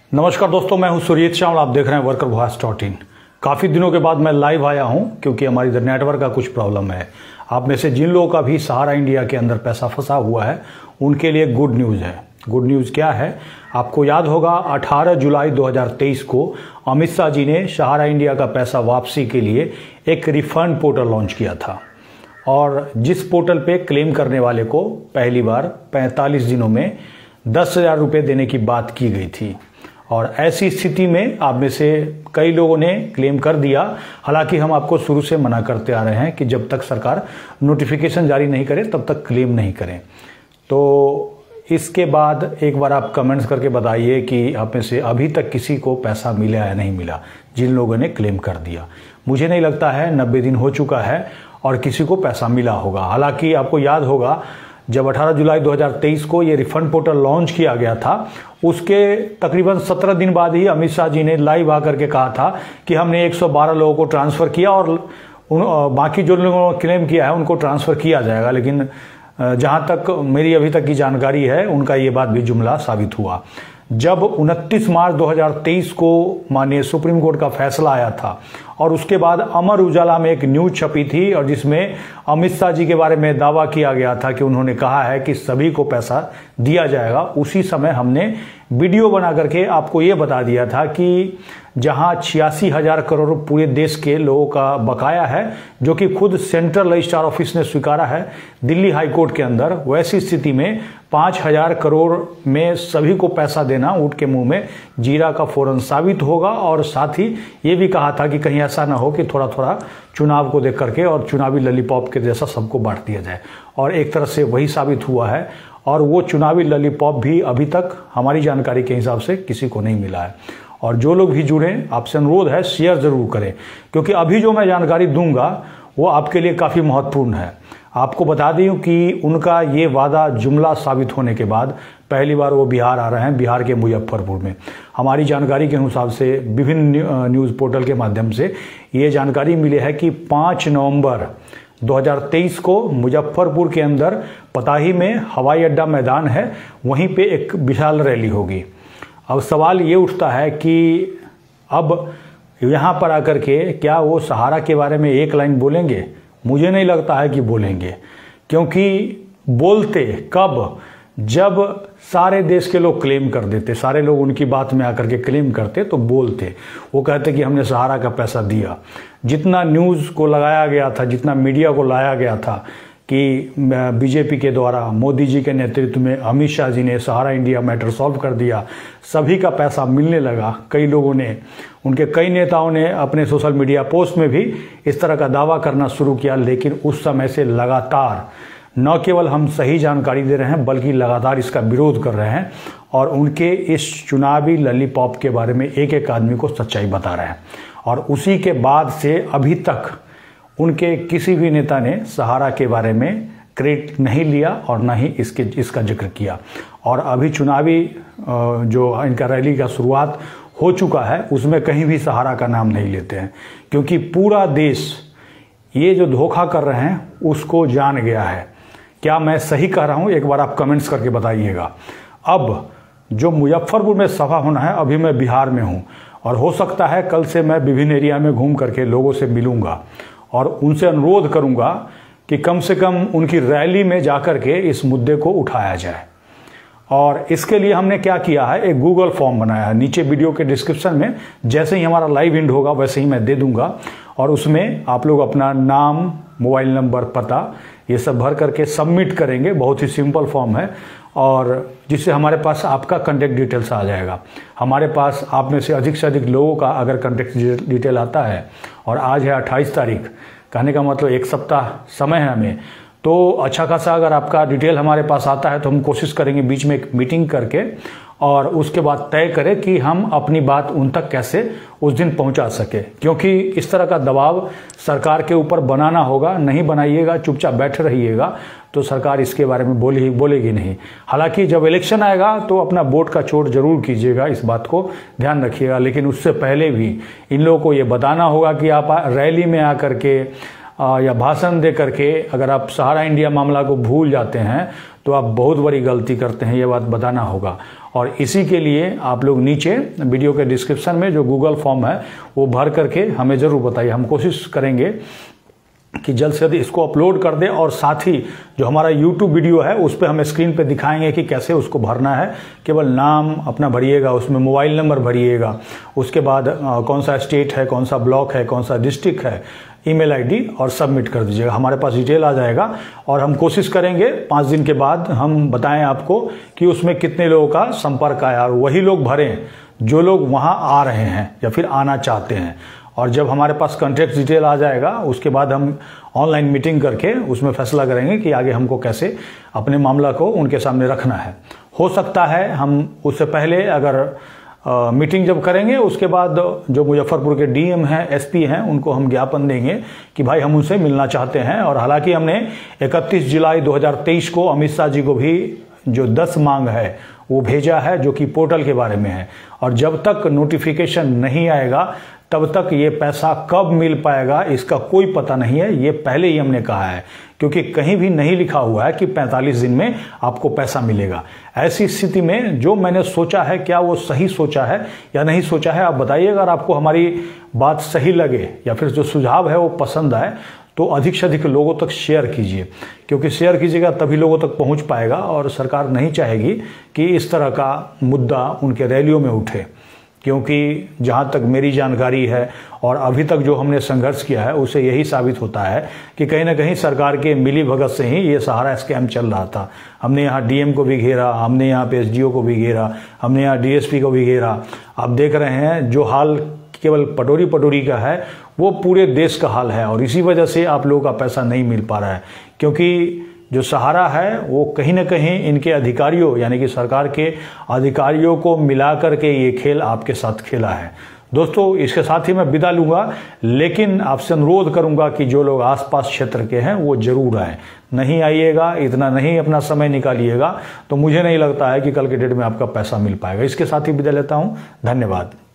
नमस्कार दोस्तों, मैं हूं सुरीत श्याम। आप देख रहे हैं वर्कर वॉइस.in। काफ़ी दिनों के बाद मैं लाइव आया हूं क्योंकि हमारी इधर नेटवर्क का कुछ प्रॉब्लम है। आप में से जिन लोगों का भी सहारा इंडिया के अंदर पैसा फंसा हुआ है उनके लिए गुड न्यूज़ है। गुड न्यूज़ क्या है? आपको याद होगा 18 जुलाई 2023 को अमित शाह जी ने सहारा इंडिया का पैसा वापसी के लिए एक रिफंड पोर्टल लॉन्च किया था और जिस पोर्टल पे क्लेम करने वाले को पहली बार 45 दिनों में 10,000 रुपये देने की बात की गई थी। और ऐसी स्थिति में आप में से कई लोगों ने क्लेम कर दिया। हालांकि हम आपको शुरू से मना करते आ रहे हैं कि जब तक सरकार नोटिफिकेशन जारी नहीं करे तब तक क्लेम नहीं करें। तो इसके बाद एक बार आप कमेंट्स करके बताइए कि आप में से अभी तक किसी को पैसा मिला या नहीं मिला, जिन लोगों ने क्लेम कर दिया। मुझे नहीं लगता है 90 दिन हो चुका है और किसी को पैसा मिला होगा। हालांकि आपको याद होगा जब 18 जुलाई 2023 को ये रिफंड पोर्टल लॉन्च किया गया था, उसके तकरीबन 17 दिन बाद ही अमित शाह जी ने लाइव आकर के कहा था कि हमने 112 लोगों को ट्रांसफ़र किया और बाकी जो लोगों ने क्लेम किया है उनको ट्रांसफ़र किया जाएगा। लेकिन जहां तक मेरी अभी तक की जानकारी है उनका ये बात भी जुमला साबित हुआ। जब 29 मार्च 2023 को माननीय सुप्रीम कोर्ट का फैसला आया था और उसके बाद अमर उजाला में एक न्यूज छपी थी और जिसमें अमित शाह जी के बारे में दावा किया गया था कि उन्होंने कहा है कि सभी को पैसा दिया जाएगा। उसी समय हमने वीडियो बना करके आपको ये बता दिया था कि जहां 86,000 करोड़ पूरे देश के लोगों का बकाया है, जो कि खुद सेंट्रल रजिस्ट्रार ऑफिस ने स्वीकारा है दिल्ली हाई कोर्ट के अंदर, वैसी स्थिति में 5,000 करोड़ में सभी को पैसा देना ऊंट के मुंह में जीरा का फौरन साबित होगा। और साथ ही ये भी कहा था कि कहीं ऐसा ना हो कि थोड़ा थोड़ा चुनाव को देख करके और चुनावी लॉलीपॉप के जैसा सबको बांट दिया जाए। और एक तरह से वही साबित हुआ है और वो चुनावी लॉलीपॉप भी अभी तक हमारी जानकारी के हिसाब से किसी को नहीं मिला है। और जो लोग भी जुड़े, आपसे अनुरोध है शेयर जरूर करें, क्योंकि अभी जो मैं जानकारी दूंगा वो आपके लिए काफ़ी महत्वपूर्ण है। आपको बता दूं कि उनका ये वादा जुमला साबित होने के बाद पहली बार वो बिहार आ रहे हैं, बिहार के मुजफ्फरपुर में। हमारी जानकारी के अनुसार से विभिन्न न्यूज़ पोर्टल के माध्यम से ये जानकारी मिली है कि 5 नवंबर 2023 को मुजफ्फरपुर के अंदर पताही में हवाई अड्डा मैदान है, वहीं पे एक विशाल रैली होगी। अब सवाल ये उठता है कि अब यहाँ पर आकर के क्या वो सहारा के बारे में एक लाइन बोलेंगे? मुझे नहीं लगता है कि बोलेंगे, क्योंकि बोलते कब? जब सारे देश के लोग क्लेम कर देते, सारे लोग उनकी बात में आकर के क्लेम करते तो बोलते, वो कहते कि हमने सहारा का पैसा दिया। जितना न्यूज़ को लगाया गया था, जितना मीडिया को लाया गया था कि बीजेपी के द्वारा मोदी जी के नेतृत्व में अमित शाह जी ने सहारा इंडिया मैटर सॉल्व कर दिया, सभी का पैसा मिलने लगा। कई लोगों ने, उनके कई नेताओं ने अपने सोशल मीडिया पोस्ट में भी इस तरह का दावा करना शुरू किया। लेकिन उस समय से लगातार न केवल हम सही जानकारी दे रहे हैं बल्कि लगातार इसका विरोध कर रहे हैं और उनके इस चुनावी लॉलीपॉप के बारे में एक एक आदमी को सच्चाई बता रहे हैं। और उसी के बाद से अभी तक उनके किसी भी नेता ने सहारा के बारे में क्रेडिट नहीं लिया और न ही इसका जिक्र किया। और अभी चुनावी जो इनका रैली का शुरुआत हो चुका है उसमें कहीं भी सहारा का नाम नहीं लेते हैं, क्योंकि पूरा देश ये जो धोखा कर रहे हैं उसको जान गया है। क्या मैं सही कह रहा हूं? एक बार आप कमेंट्स करके बताइएगा। अब जो मुजफ्फरपुर में सभा होना है, अभी मैं बिहार में हूं और हो सकता है कल से मैं विभिन्न एरिया में घूम करके लोगों से मिलूंगा और उनसे अनुरोध करूंगा कि कम से कम उनकी रैली में जाकर के इस मुद्दे को उठाया जाए। और इसके लिए हमने क्या किया है, एक गूगल फॉर्म बनाया है। नीचे वीडियो के डिस्क्रिप्शन में जैसे ही हमारा लाइव एंड होगा वैसे ही मैं दे दूंगा और उसमें आप लोग अपना नाम, मोबाइल नंबर, पता ये सब भर करके सबमिट करेंगे। बहुत ही सिंपल फॉर्म है और जिससे हमारे पास आपका कॉन्टेक्ट डिटेल्स आ जाएगा। हमारे पास आप में से अधिक लोगों का अगर कॉन्टेक्ट डिटेल आता है और आज है 28 तारीख, कहने का मतलब एक सप्ताह समय है हमें, तो अच्छा खासा अगर आपका डिटेल हमारे पास आता है तो हम कोशिश करेंगे बीच में एक मीटिंग करके और उसके बाद तय करें कि हम अपनी बात उन तक कैसे उस दिन पहुंचा सके। क्योंकि इस तरह का दबाव सरकार के ऊपर बनाना होगा। नहीं बनाइएगा, चुपचाप बैठे रहिएगा तो सरकार इसके बारे में बोलेगी नहीं। हालांकि जब इलेक्शन आएगा तो अपना वोट का चोट जरूर कीजिएगा, इस बात को ध्यान रखिएगा। लेकिन उससे पहले भी इन लोगों को ये बताना होगा कि आप रैली में आकर के या भाषण दे करके अगर आप सहारा इंडिया मामला को भूल जाते हैं तो आप बहुत बड़ी गलती करते हैं, ये बात बताना होगा। और इसी के लिए आप लोग नीचे वीडियो के डिस्क्रिप्शन में जो गूगल फॉर्म है वो भर करके हमें ज़रूर बताइए। हम कोशिश करेंगे कि जल्द से जल्द इसको अपलोड कर दें, और साथ ही जो हमारा YouTube वीडियो है उस पर हम स्क्रीन पे दिखाएंगे कि कैसे उसको भरना है। केवल नाम अपना भरिएगा, उसमें मोबाइल नंबर भरिएगा, उसके बाद कौन सा स्टेट है, कौन सा ब्लॉक है, कौन सा डिस्ट्रिक्ट है, ईमेल आईडी, और सबमिट कर दीजिएगा। हमारे पास डिटेल आ जाएगा और हम कोशिश करेंगे 5 दिन के बाद हम बताएं आपको कि उसमें कितने लोगों का संपर्क आया, और वही लोग भरें जो लोग वहां आ रहे हैं या फिर आना चाहते हैं। और जब हमारे पास कॉन्टैक्ट डिटेल आ जाएगा उसके बाद हम ऑनलाइन मीटिंग करके उसमें फैसला करेंगे कि आगे हमको कैसे अपने मामला को उनके सामने रखना है। हो सकता है हम उससे पहले अगर मीटिंग जब करेंगे उसके बाद जो मुजफ्फरपुर के डीएम हैं, एसपी हैं, उनको हम ज्ञापन देंगे कि भाई हम उनसे मिलना चाहते हैं। और हालांकि हमने 31 जुलाई 2023 को अमित शाह जी को भी जो 10 मांग है वो भेजा है, जो कि पोर्टल के बारे में है। और जब तक नोटिफिकेशन नहीं आएगा तब तक ये पैसा कब मिल पाएगा इसका कोई पता नहीं है, ये पहले ही हमने कहा है, क्योंकि कहीं भी नहीं लिखा हुआ है कि 45 दिन में आपको पैसा मिलेगा। ऐसी स्थिति में जो मैंने सोचा है, क्या वो सही सोचा है या नहीं सोचा है, आप बताइए। अगर आपको हमारी बात सही लगे या फिर जो सुझाव है वो पसंद आए तो अधिक से अधिक लोगों तक शेयर कीजिए, क्योंकि शेयर कीजिएगा तभी लोगों तक पहुंच पाएगा। और सरकार नहीं चाहेगी कि इस तरह का मुद्दा उनके रैलियों में उठे, क्योंकि जहाँ तक मेरी जानकारी है और अभी तक जो हमने संघर्ष किया है उससे यही साबित होता है कि कहीं ना कहीं सरकार के मिली भगत से ही ये सहारा स्कैम चल रहा था। हमने यहाँ डीएम को भी घेरा, हमने यहाँ पे एसडीओ को भी घेरा, हमने यहाँ डीएसपी को भी घेरा। आप देख रहे हैं जो हाल केवल पटोरी का है वो पूरे देश का हाल है, और इसी वजह से आप लोगों का पैसा नहीं मिल पा रहा है, क्योंकि जो सहारा है वो कहीं ना कहीं इनके अधिकारियों यानी कि सरकार के अधिकारियों को मिला करके ये खेल आपके साथ खेला है। दोस्तों, इसके साथ ही मैं विदा लूंगा, लेकिन आपसे अनुरोध करूंगा कि जो लोग आसपास क्षेत्र के हैं वो जरूर आए। नहीं आइएगा, इतना नहीं अपना समय निकालिएगा तो मुझे नहीं लगता है कि कल के डेट में आपका पैसा मिल पाएगा। इसके साथ ही विदा लेता हूं। धन्यवाद।